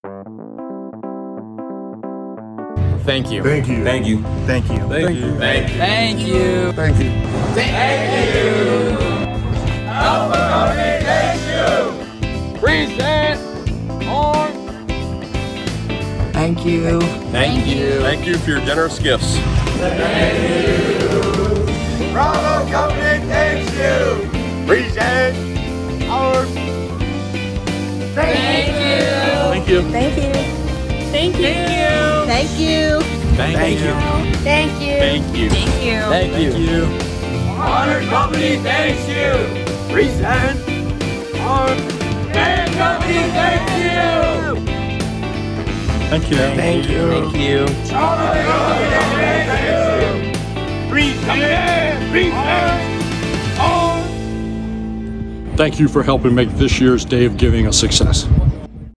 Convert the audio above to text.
Thank you. Thank you. Thank you. Thank you. Thank you. Thank you. Thank you. Alpha Company thanks you. Present on. Thank you. Thank you. Thank you for your generous gifts. Bravo Company thanks you. Present our. Thank you. Thank you. Thank you. Thank you. Thank you. Thank you. Thank you. Thank you. Thank you. Thank you. Honor Company thanks you. Present our. Band Company thanks you. Thank you. Thank you. Thank you. Honor Company thanks you. Present our. Thank you for helping make this year's Day of Giving a success.